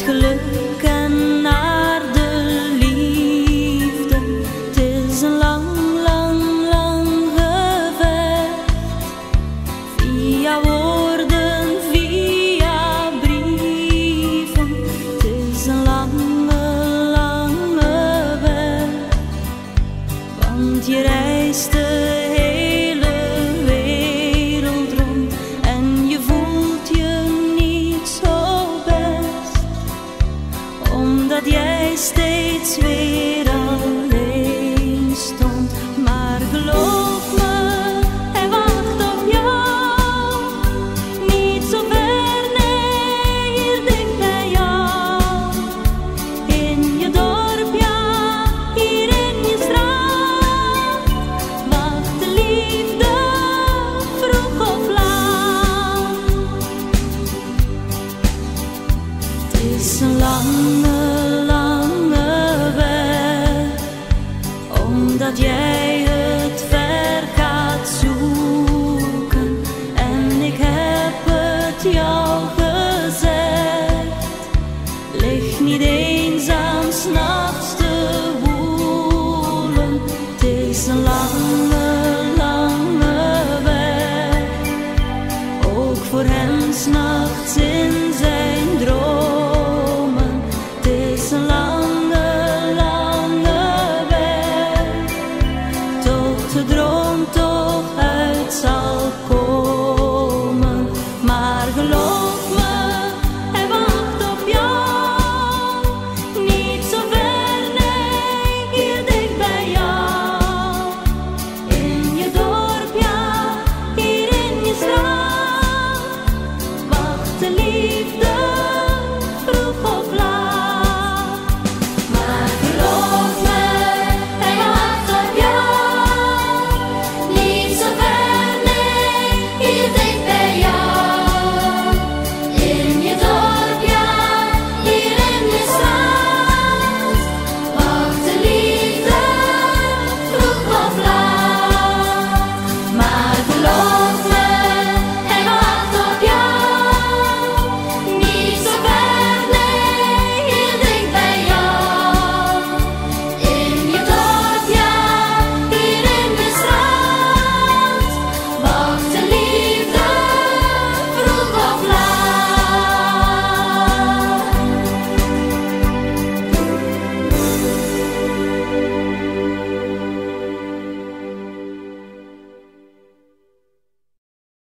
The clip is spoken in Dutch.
het geluk en naar de liefde. Het is een lang, lang, lang gevecht. Via woorden, via brieven. Het is een lange, lange weg. Want je reist de hele wereld rond en je voelt je niet zo best, omdat jij steeds weer alleen stond. Maar geloof me, hij wacht op jou, niet zo ver, nee, hier dicht bij jou. In je dorp, ja, hier in je straat, wacht de liefde, vroeg of laat. Het is een lange, lange weg, omdat jij het ver gaat zoeken. En ik heb het jou gezegd, lig niet eenzaam 's nachts te woelen. Het is een lange, lange weg, ook voor hem 's nachts in zijn dromen. Het is een lange, lange weg, tot de droom toch uit zal komen. Maar geloof me, hij wacht op jou, niet zo ver, nee, hier dicht bij jou. In je dorp, ja, hier in je straat, wacht de liefde,